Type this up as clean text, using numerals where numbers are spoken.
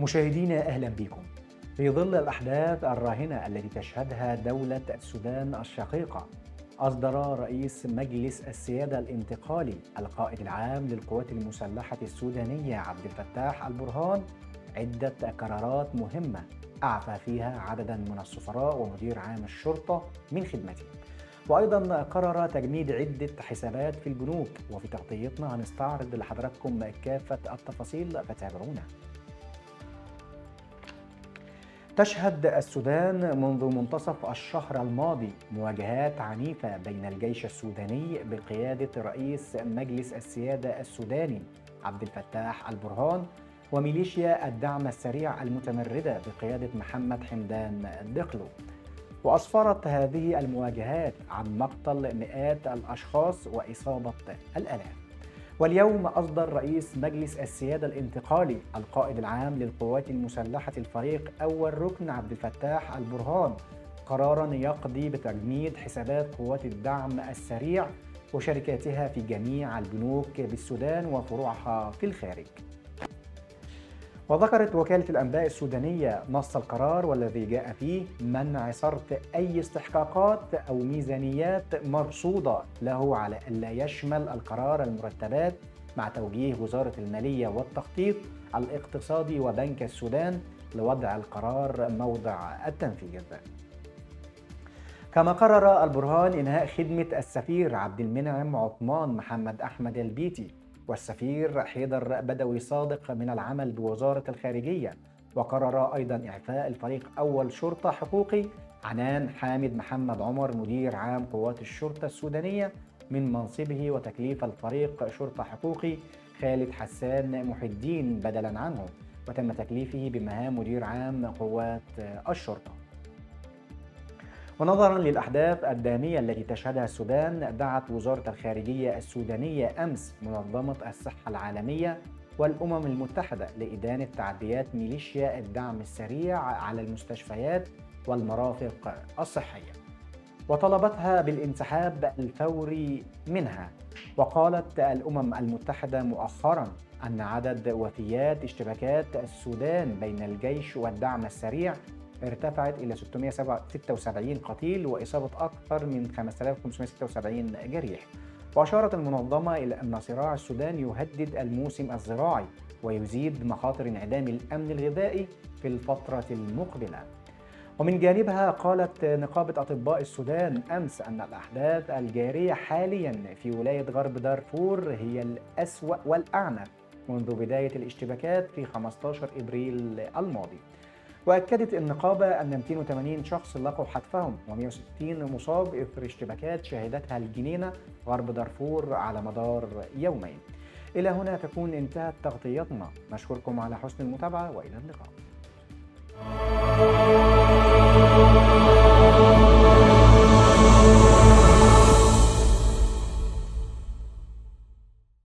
مشاهدينا أهلا بكم. في ظل الأحداث الراهنة التي تشهدها دولة السودان الشقيقة، أصدر رئيس مجلس السيادة الانتقالي القائد العام للقوات المسلحة السودانية عبد الفتاح البرهان عدة قرارات مهمة أعفى فيها عددا من السفراء ومدير عام الشرطة من خدمته، وأيضا قرر تجميد عدة حسابات في البنوك. وفي تغطيتنا هنستعرض لحضراتكم كافة التفاصيل، فتابعونا. تشهد السودان منذ منتصف الشهر الماضي مواجهات عنيفة بين الجيش السوداني بقيادة رئيس مجلس السيادة السوداني عبد الفتاح البرهان وميليشيا الدعم السريع المتمردة بقيادة محمد حمدان دقلو. وأسفرت هذه المواجهات عن مقتل مئات الأشخاص وإصابة الآلاف. واليوم أصدر رئيس مجلس السيادة الانتقالي القائد العام للقوات المسلحة الفريق أول ركن عبد الفتاح البرهان قراراً يقضي بتجميد حسابات قوات الدعم السريع وشركاتها في جميع البنوك بالسودان وفروعها في الخارج. وذكرت وكالة الأنباء السودانية نص القرار والذي جاء فيه منع صرف أي استحقاقات أو ميزانيات مرصودة له على ألا يشمل القرار المرتبات، مع توجيه وزارة المالية والتخطيط الاقتصادي وبنك السودان لوضع القرار موضع التنفيذ. كما قرر البرهان إنهاء خدمة السفير عبد المنعم عثمان محمد أحمد البيتي والسفير حيدر بدوي صادق من العمل بوزارة الخارجية. وقرر أيضا إعفاء الفريق أول شرطة حقوقي عنان حامد محمد عمر مدير عام قوات الشرطة السودانية من منصبه، وتكليف الفريق شرطة حقوقي خالد حسان محي الدين بدلا عنه، وتم تكليفه بمهام مدير عام قوات الشرطة. ونظرا للأحداث الدامية التي تشهدها السودان، دعت وزارة الخارجية السودانية أمس منظمة الصحة العالمية والأمم المتحدة لإدانة تعديات ميليشيا الدعم السريع على المستشفيات والمرافق الصحية، وطلبتها بالانسحاب الفوري منها. وقالت الأمم المتحدة مؤخرا أن عدد وفيات اشتباكات السودان بين الجيش والدعم السريع ارتفعت إلى 676 قتيل وإصابة أكثر من 5576 جريح. وأشارت المنظمة إلى أن صراع السودان يهدد الموسم الزراعي ويزيد مخاطر انعدام الأمن الغذائي في الفترة المقبلة. ومن جانبها قالت نقابة أطباء السودان أمس أن الأحداث الجارية حاليا في ولاية غرب دارفور هي الأسوأ والأعنف منذ بداية الاشتباكات في 15 إبريل الماضي. وأكدت النقابة أن 280 شخص لقوا حتفهم و160 مصاب إثر اشتباكات شهدتها الجنينة غرب دارفور على مدار يومين. إلى هنا تكون انتهت تغطيتنا، نشكركم على حسن المتابعة وإلى اللقاء.